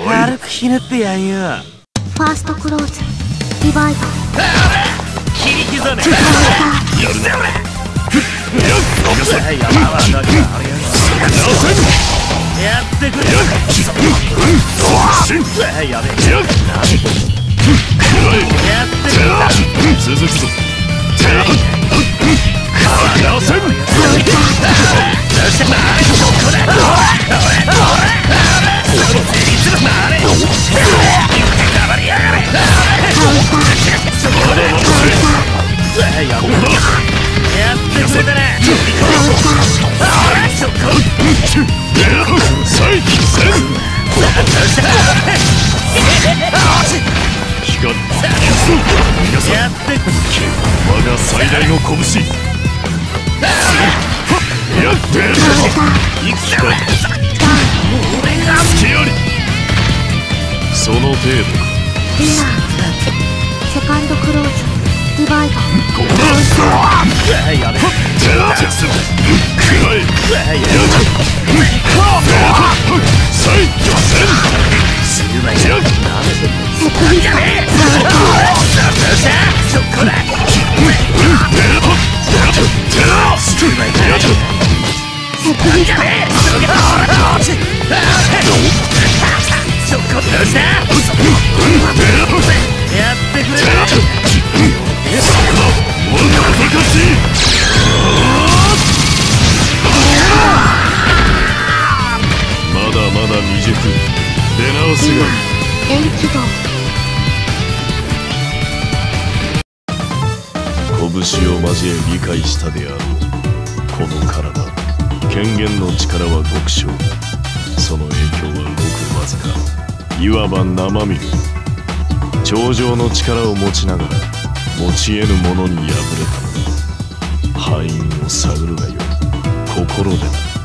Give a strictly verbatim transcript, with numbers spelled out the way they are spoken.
軽くひねってやんよ。 ファーストクローズリバイバル切り刻め。 カウンターやるぜ俺。 やってくれ。やべえ。やってくれ。 続くぞ。我が最大の拳。やってやる。その程度か。 ディナーセカンドクローズリバイバルやべえ。 まだまだ未熟。出直すがいい。 延起動拳を交え理解したであろう。この体、権限の力は極小。その影響はごくわずか。いわば生身。頂上の力を持ちながら持ち得ぬ者に敗れたのだ。敗因を探るがよい。心でな。